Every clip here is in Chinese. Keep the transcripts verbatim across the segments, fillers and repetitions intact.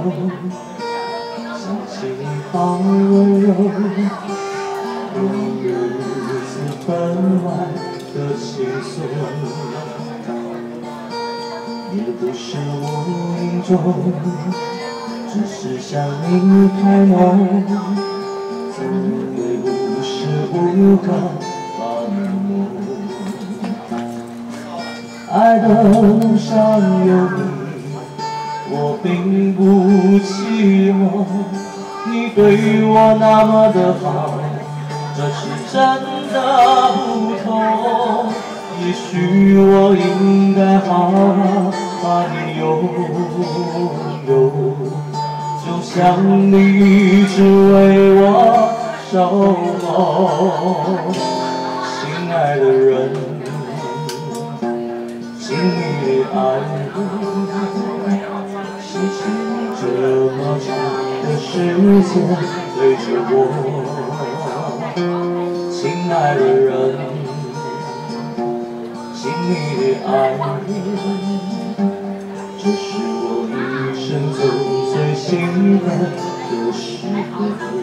想起你好温柔，有日子分外的轻松，也不是无影中，只是想你太浓，怎会无时无刻把你梦？爱的路上有你，我并不寂寞。你对我那么的好，这是真的不同。也许我应该好好把你拥有，就像你一直为我守候。亲爱的人，亲密的爱人，谢谢你这么长的时间陪着我。亲爱的人，亲密的爱人，这是我一生中最兴奋的时刻。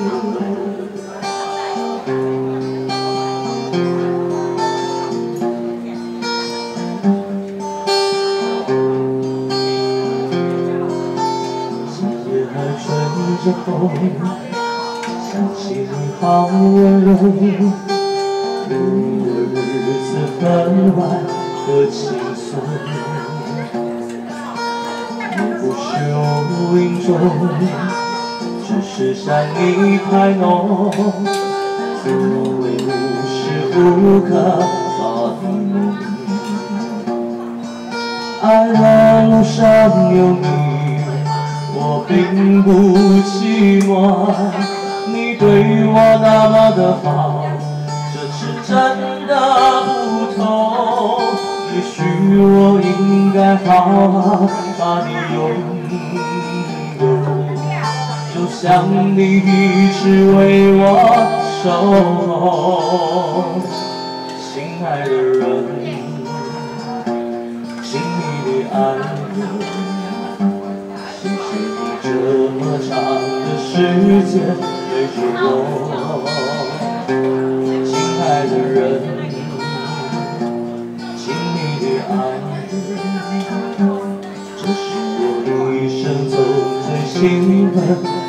吹着风，想起你好温柔，有你的日子分外的轻松，也不是无影中，只是想你太浓，怎会无时无刻把你梦？爱的路上有你，我并不寂寞，你对我那么的好，这是真的不同。也许我应该好好把你拥有，就像你一直为我守候。亲爱的人，亲密的爱人，这么长的时间陪着我。亲爱的人，亲密的爱人，这是我一生中最兴奋